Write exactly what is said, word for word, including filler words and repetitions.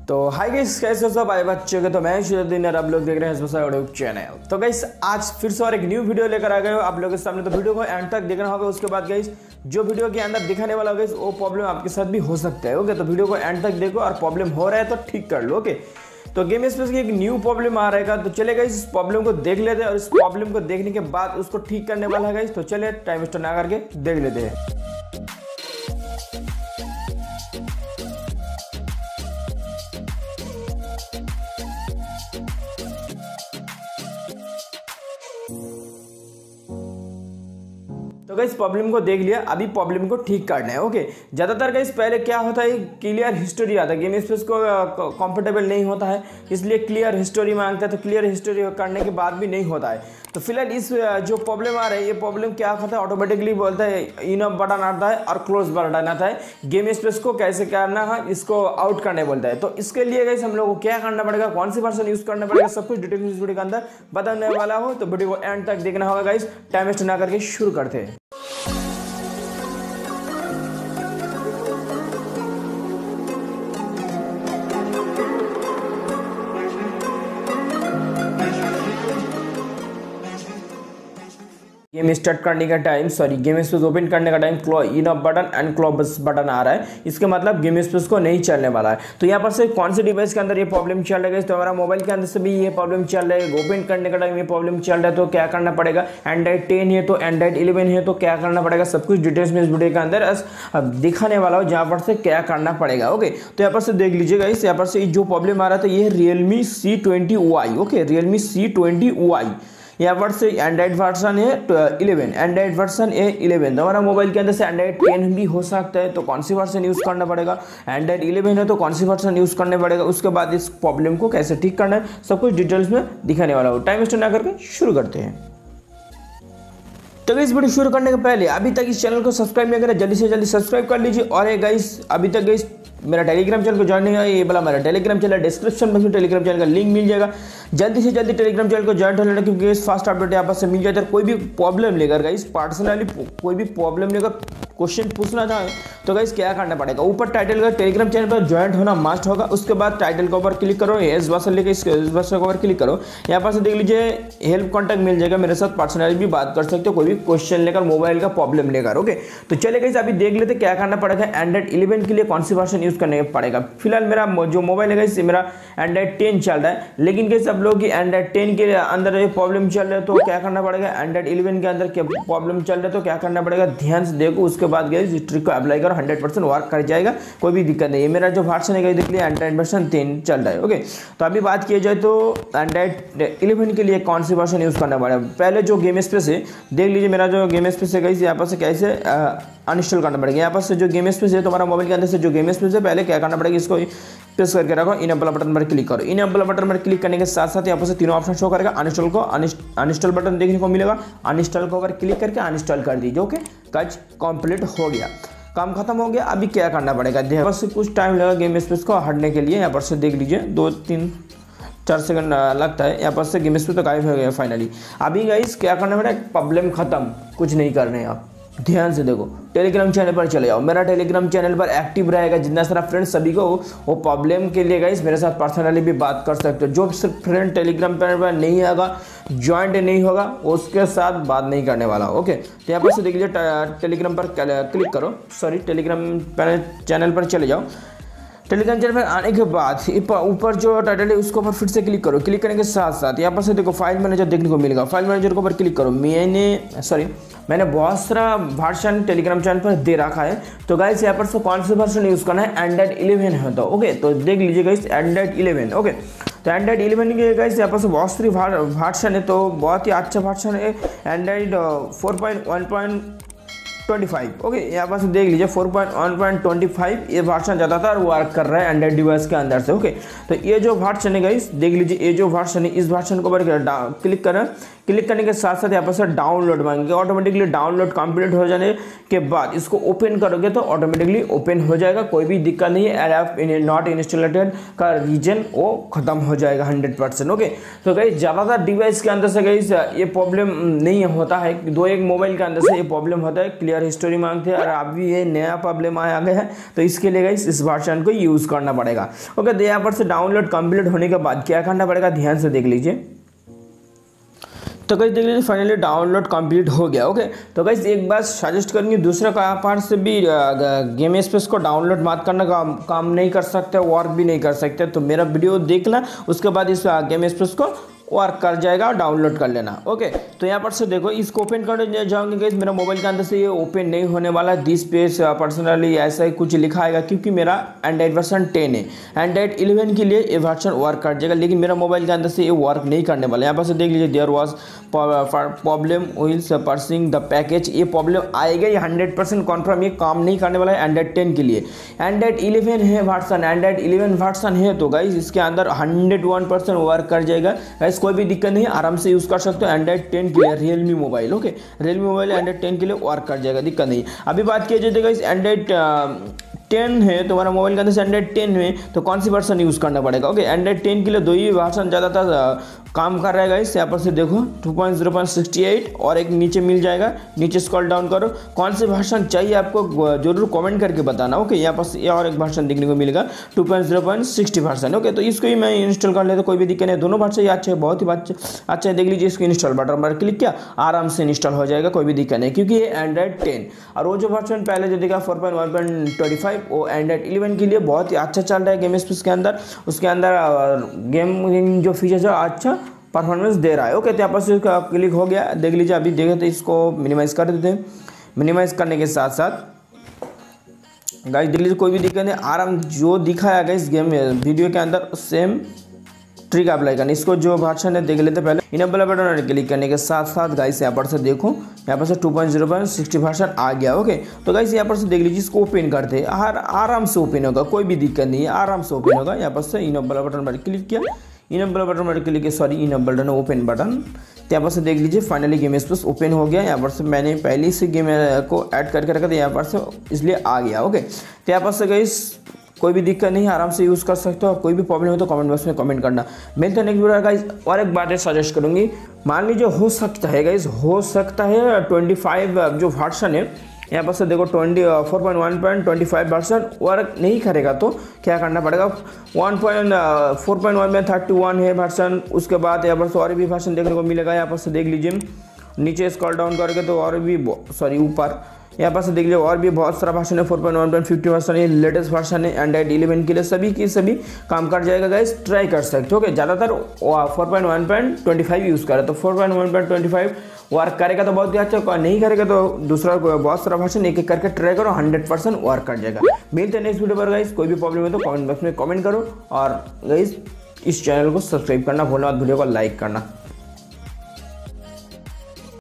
तो hi guys, कैसे हो सब आए बच्चों के। तो मैं शुरुद्दीन और आप लोग देख रहे हैं यूट्यूब चैनल। तो गाइस आज फिर से और एक न्यू वीडियो लेकर आ गए हो आप लोगों के सामने। तो वीडियो को एंड तक देखना होगा। उसके बाद गाइस जो वीडियो के अंदर दिखाने वाला होगा वो प्रॉब्लम आपके साथ भी हो सकता है। ओके, तो वीडियो को एंड तक देखो और प्रॉब्लम हो रहा है तो ठीक कर लो। ओके, तो गेम स्पेस की एक न्यू प्रॉब्लम आ रहेगा, तो चलेगा इस प्रॉब्लम को देख लेते हैं और इस प्रॉब्लम को देखने के बाद उसको ठीक करने वाला है गाइस। तो चले टाइम वेस्ट ना करके देख लेते हैं। तो गाइस प्रॉब्लम को देख लिया, अभी प्रॉब्लम को ठीक करना है। ओके, ज़्यादातर गाइस पहले क्या होता है, क्लियर हिस्टोरी आता है। गेम स्पेस को कंफर्टेबल नहीं होता है, इसलिए क्लियर हिस्टोरी मांगता है। तो क्लियर हिस्टोरी करने के बाद भी नहीं होता है। तो फिलहाल इस जो प्रॉब्लम आ रही है, ये प्रॉब्लम क्या होता है, ऑटोमेटिकली बोलता है इन अप बटन आता है और क्लोज बटन आता है। गेम स्पेस को कैसे करना है, इसको आउट करने बोलता है। तो इसके लिए गाइस हम लोग को क्या करना पड़ेगा, कौन सी वर्जन यूज करना पड़ेगा, सब कुछ डिटेल इस वीडियो के अंदर बताने वाला हो। तो वीडियो को एंड तक देखना होगा गाइस। टाइम वेस्ट ना करके शुरू करते हैं। गेम स्टार्ट करने का time sorry game space open करने का time clone app button and close button आ रहा है। इसके मतलब गेम स्पेस को नहीं चलने वाला है। तो यहाँ पर से कौन से डिवाइस के अंदर ये प्रॉब्लम चल रहा है, तो हमारा मोबाइल के अंदर से भी ये प्रॉब्लम चल रहा है। ओपन करने का टाइम ये प्रॉब्लम चल रहा है। तो क्या करना पड़ेगा, एंड्रॉइड टेन है तो एंड्रॉइड इलेवन है तो क्या करना पड़ेगा, सब कुछ डिटेल्स में इस वीडियो के अंदर दिखाने वाला हो, जहाँ पर से क्या करना पड़ेगा। ओके, तो यहाँ पर से देख लीजिएगा, इस यहाँ पर से जो प्रॉब्लम आ रहा था ये Realme C twenty Y. Okay, Realme C twenty Y यहाँ पर से एंड्रॉइड वर्सन है इलेवन, एंड्रॉइड वर्सन है इलेवन। तो हमारा मोबाइल के अंदर से एंड्रॉइड टेन भी हो सकता है। तो कौन सी वर्सन यूज़ करना पड़ेगा, एंड्रॉइड इलेवन है तो कौन सी वर्सन यूज़ करने पड़ेगा। उसके बाद इस प्रॉब्लम को कैसे ठीक करना है, सब कुछ डिटेल्स में दिखाने वाला हो। टाइम वेस्ट ना करके शुरू करते हैं। तो इस वीडियो शुरू करने के पहले अभी तक इस चैनल को सब्सक्राइब नहीं करा, जल्दी से जल्दी सब्सक्राइब कर लीजिए। और ये गाइस अभी तक गाइस मेरा टेलीग्राम चैनल को ज्वाइन नहीं है, ये बोला मेरा टेलीग्राम चैनल डिस्क्रिप्शन में टेलीग्राम चैनल का लिंक मिल जाएगा। जल्दी से जल्दी टेलीग्राम चैनल को ज्वाइन कर लेना, क्योंकि इस फास्ट अपडेट यहाँ पर से मिल जाता है। कोई भी प्रॉब्लम लेकर गाइस पर्सनली कोई भी प्रॉब्लम लेकर क्वेश्चन पूछना चाहे तो गाइस क्या करना पड़ेगा, ऊपर टाइटल का टेलीग्राम चैनल पर ज्वाइन होना मस्ट होगा। उसके बाद टाइटल के ऊपर क्लिक करो, इस वर्षन लेकर इस वर्षन के ऊपर क्लिक करो। यहाँ पर से देख लीजिए हेल्प कॉन्टैक्ट मिल जाएगा, मेरे साथ पर्सनली भी बात कर सकते हो कोई भी क्वेश्चन लेकर, मोबाइल का प्रॉब्लम लेकर। ओके, तो चले गाइस अभी देख लेते क्या करना पड़ेगा। एंड्रॉइड इलेवन के लिए कौन सी वर्षन यूज करने पड़ेगा। फिलहाल मेरा जो मोबाइल है गाइस मेरा एंड्रॉइड टेन चल रहा है, लेकिन गाइस सब लोग की एंड्रॉइड टेन के अंदर ये प्रॉब्लम चल रहा है तो क्या करना पड़ेगा, एंड्रॉइड इलेवन के अंदर क्या प्रॉब्लम चल रहा है तो क्या करना पड़ेगा, ध्यान से देखो। उसके बाद गाइस इस ट्रिक को अप्लाई करो, हंड्रेड परसेंट वर्क कर जाएगा, कोई भी दिक्कत नहीं है। मेरा जो वर्जन है देख लिया एंड्रॉइड वर्जन टेन चल रहा है। ओके, तो अभी बात किया जाए तो एंड्रॉइड इलेवन के लिए कौन सी वर्जन यूज करना पड़ेगा। पहले जो गेम स्पेस है देख लीजिए, मेरा जो गेम स्पेस है गाइस यहाँ पर से कैसे अनइंस्टॉल करना पड़ेगा। यहाँ पर से जो गेम स्पेस है तो हमारा मोबाइल के अंदर से जो गेम स्पेस है पहले क्या करना पड़ेगा, इसको प्रेस करके रखो, इनेबल बटन पर क्लिक करो। इनेबल बटन पर क्लिक करने के साथ साथ यहाँ पर से तीनों ऑप्शन शो करेगा। अनइंस्टॉल को अनइंस्टॉल बटन देखने को मिलेगा, अनइंस्टॉल को अगर क्लिक करके अनइंस्टॉल कर दीजिए। ओके, काज कंप्लीट हो गया, काम खत्म हो गया। अभी क्या करना पड़ेगा, यहाँ से कुछ टाइम लगेगा गेम स्पेस को हटने के लिए। यहाँ पर से देख लीजिए दो तीन चार सेकंड लगता है। यहाँ पर से गेम स्पेस तो गायब हो गया फाइनली। अभी गाइस क्या करना पड़ेगा, प्रॉब्लम खत्म, कुछ नहीं करने आप ध्यान से देखो। टेलीग्राम चैनल पर चले जाओ, मेरा टेलीग्राम चैनल पर एक्टिव रहेगा। जितना सारा फ्रेंड्स सभी को वो प्रॉब्लम के लिए गाइस मेरे साथ पर्सनली भी बात कर सकते हो। जो सिर्फ फ्रेंड टेलीग्राम चैनल पर नहीं आएगा, ज्वाइंट नहीं होगा, उसके साथ बात नहीं करने वाला। ओके, तो यहाँ पर से देख लीजिए टेलीग्राम पर क्लिक करो, सॉरी टेलीग्राम चैनल पर चले जाओ। टेलीग्राम चैनल पर आने के बाद ऊपर जो टाइटल है उसको ऊपर फिर से क्लिक करो। क्लिक करने के साथ साथ यहाँ पर से देखो फाइल मैनेजर देखने को मिलेगा। फाइल मैनेजर के ऊपर क्लिक करो। मैंने सॉरी मैंने बहुत सारा वर्जन टेलीग्राम चैनल पर दे रखा है। तो गाइस यहाँ पर से कौन सा वर्जन यूज़ करना है, एंड्रॉइड इलेवन है तो ओके, तो देख लीजिए गाइस एंड्रॉइड इलेवन। ओके, तो एंड्रॉइड इलेवन के गाइस यहाँ पर से बहुत सारी वर्जन है, तो बहुत ही अच्छा वर्जन है Android four point one point twenty five. Okay, यहाँ पर से देख लीजिए four point one point twenty five ये वर्जन ज़्यादातर वर्क कर रहा है एंड्रॉइड डिवाइस के अंदर से। ओके, तो ये जो वर्जन है गाइस देख लीजिए, ये जो वर्जन है इस वर्जन को ऊपर क्लिक करें। क्लिक करने के साथ साथ यहाँ पर से डाउनलोड मांगेंगे। ऑटोमेटिकली डाउनलोड कंप्लीट हो जाने के बाद इसको ओपन करोगे तो ऑटोमेटिकली ओपन हो जाएगा, कोई भी दिक्कत नहीं है। ऐप नॉट इंस्टॉलेटेड का रीजन वो खत्म हो जाएगा हंड्रेड परसेंट। ओके, तो गाइस ज़्यादातर डिवाइस के अंदर से गाइस ये प्रॉब्लम नहीं होता है, दो एक मोबाइल के अंदर से ये प्रॉब्लम होता है। क्लियर क्लियर हिस्टोरी मांगते हैं और अभी ये नया प्रॉब्लम आया गया है, तो इसके लिए गाइस इस वर्जन को यूज़ करना पड़ेगा। ओके, तो यहाँ पर से डाउनलोड कंप्लीट होने के बाद क्या करना पड़ेगा, ध्यान से देख लीजिए। तो गाइस देख लीजिए फाइनली डाउनलोड कंप्लीट हो गया। ओके, तो गाइस एक बात सजेस्ट करेंगे, दूसरा पार्ट से भी गेम स्पेस को डाउनलोड मत करना, काम काम नहीं कर सकते, वर्क भी नहीं कर सकते। तो मेरा वीडियो देखना, उसके बाद इस गेम स्पेस को वर्क कर जाएगा और डाउनलोड कर लेना। ओके, तो यहाँ पर से देखो इसको ओपन करने जाओगे गाइस, मेरा मोबाइल के अंदर से ये ओपन नहीं होने वाला। दिस पेज पर्सनली ऐसा ही कुछ लिखा आएगा, क्योंकि मेरा एंड्रॉइड वर्जन टेन है। एंड्रॉइड इलेवन के लिए ये वर्जन वर्क कर जाएगा, लेकिन मेरा मोबाइल के अंदर से ये वर्क नहीं करने वाला। यहाँ पर से देख लीजिए, there was problem will parsing the package, ये प्रॉब्लम आएगा, ये हंड्रेड परसेंट कॉन्फर्म ये काम नहीं करने वाला है एंड्रॉइड टेन के लिए। एंड्रॉइड इलेवन है वर्जन, एंड्रॉइड इलेवन वर्जन है तो गाइस इसके अंदर हंड्रेड वन परसेंट वर्क कर जाएगा। गाइस कोई भी दिक्कत नहीं, आराम से यूज़ कर सकते हो एंड्रॉइड टेन के लिए। Realme mobile, okay, Realme mobile Android ten के लिए वर्क कर जाएगा, दिक्कत नहीं। अभी बात किया जाए गाइस एंड्रॉइड टेन है, तुम्हारा मोबाइल के अंदर से एंड्रॉइड टेन में, तो कौन सी वर्जन यूज़ करना पड़ेगा। ओके, एंड्रॉइड टेन के लिए दो ही वर्जन ज़्यादातर काम कर रहेगा। इस यहाँ पर से देखो two point zero point sixty eight और एक नीचे मिल जाएगा, नीचे स्क्रॉल डाउन करो, कौन से वर्जन चाहिए आपको जरूर कमेंट करके बताना। ओके, यहाँ पर ये और एक वर्जन देखने को मिलेगा two point zero point sixty version. Okay, तो इसको ही मैं इंस्टॉल कर लेता, कोई भी दिक्कत नहीं, दोनों वर्जन अच्छे है, बहुत ही अच्छा है। देख लीजिए, इसको इंस्टॉल बटन पर क्लिक किया, आराम से इंस्टॉल हो जाएगा, कोई भी दिक्कत नहीं, क्योंकि ये एंड्रॉइड टेन। और वो जो वर्जन पहले जो देखा four point one point twenty five, वो एंड्रॉइड इलेवन के लिए बहुत ही अच्छा चल रहा है गेम स्पेस के अंदर। उसके अंदर गेम जो फीचर्स है अच्छा परफॉर्मेंस दे रहा है। ओके, तो यहाँ पर से क्लिक हो गया, देख लीजिए। अभी देखे तो इसको मिनिमाइज कर देते हैं। मिनिमाइज करने के साथ साथ गाइस देख लीजिए, कोई भी दिक्कत नहीं, आराम जो दिखाया गया इस गेम वीडियो के अंदर सेम ट्रिक अप्लाई करना। इसको जो वर्जन है देख लेते पहले। इनेबल बटन क्लिक करने के साथ साथ गाइस यहाँ पर से देखो, यहाँ पर से two point zero point sixty version आ गया। ओके, तो गाइस यहाँ पर से देख लीजिए, इसको ओपन करते हैं, हर आराम से ओपन होगा, कोई भी दिक्कत नहीं है, आराम से ओपन होगा। यहाँ पर से इनेबल बटन पर क्लिक किया, इनेबल बटन पर क्लिक किया, sorry enable button open button. तो यहाँ पर से देख लीजिए फाइनली गेम स्पेस ओपन हो गया। यहाँ पर से मैंने पहले से गेम को ऐड करके रखा था, यहाँ पर से इसलिए आ गया। ओके, तो यहाँ पर से गाइस कोई भी दिक्कत नहीं, आराम से यूज़ कर सकते हो। और कोई भी प्रॉब्लम हो तो कमेंट बॉक्स में कमेंट करना। मिलते हैं नेक्स्ट वीडियो गाइस। और एक बात सजेस्ट करूँगी, मान लीजिए हो सकता है गाइस, हो सकता है ट्वेंटी फाइव जो वर्जन है, यहाँ पर से देखो twenty four point one point twenty five version work नहीं करेगा, तो क्या करना पड़ेगा, one point four point one में थर्टी वन है वर्जन। उसके बाद यहाँ पर से और भी वर्जन देखने को मिलेगा। यहाँ पर से देख लीजिए, नीचे स्क्रॉल डाउन करके तो और भी, सॉरी ऊपर यहाँ पर से देख लीजिए और भी बहुत सारा वर्जन है। Four point one point fifty version है, लेटेस्ट वर्जन है एंड्रॉइड इलेवन के लिए, सभी की सभी काम कर जाएगा गाइस, ट्राई कर सकते हो। ओके, ज़्यादातर four point one point twenty five use करें, तो four point one point twenty five work करेगा तो बहुत ही अच्छा, नहीं करेगा तो दूसरा बहुत सारा वर्जन एक एक करके ट्राई करो, हंड्रेड परसेंट वर्क कर जाएगा। मिलते हैं नेक्स्ट वीडियो पर गाइस। कोई भी प्रॉब्लम है तो कमेंट बॉक्स में कमेंट करो, और गाइस इस चैनल को सब्सक्राइब करना भूलना मत, वीडियो को लाइक करना।